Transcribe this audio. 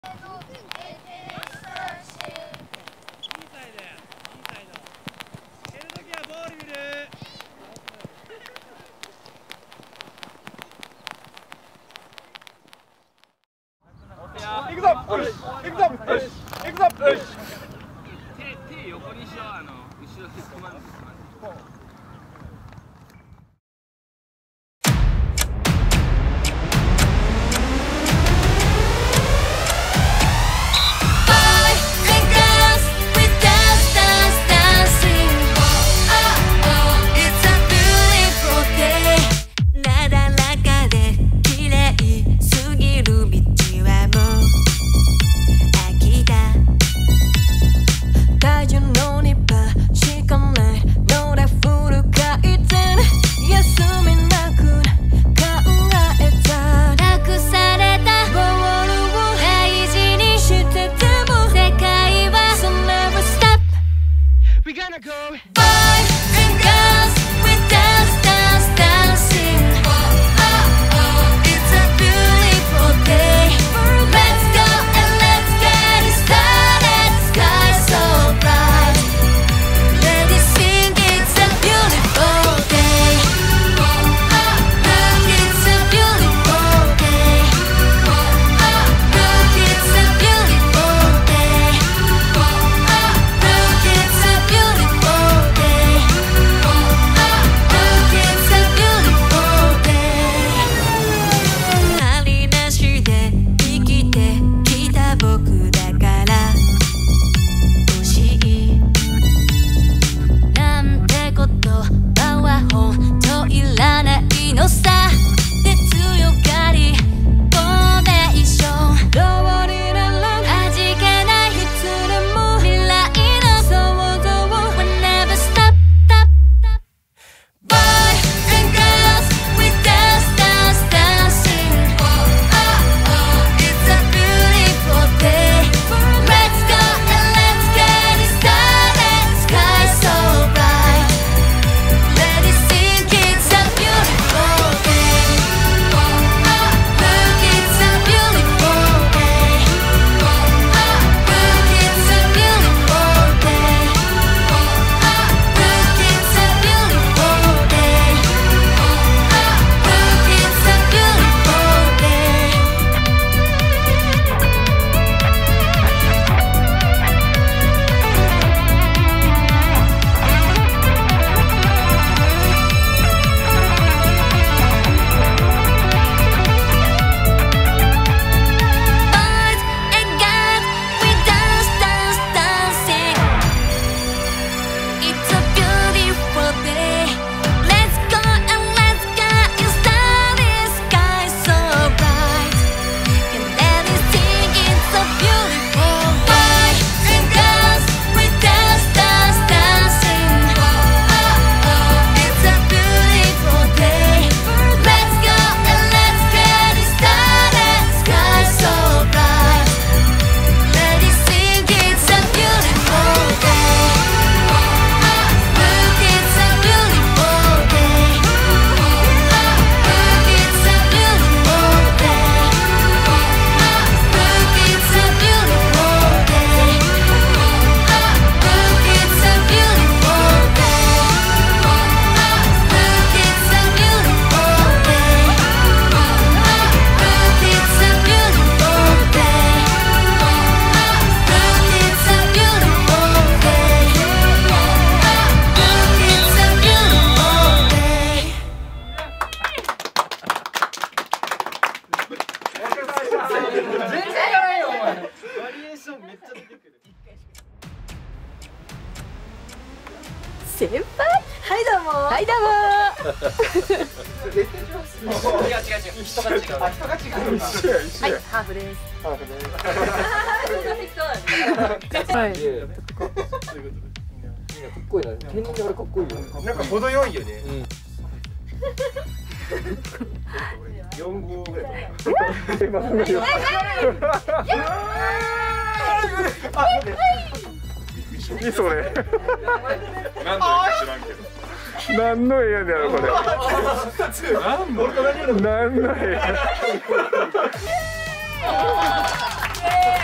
行くぞ。行くぞ。行くぞ。行くぞ。 手横にしよう。後ろでつまんで。 先輩、はいどうもはいどうも違う人が違う。 人が違う。 はいハーフですハーフで。 はいみんなかっこいいな。天然であれかっこいいよ。 なんか程よいよね。4号ぐらい。何それ。何の絵か知らんけど。何の絵やねんこれ。何の絵。 エーイ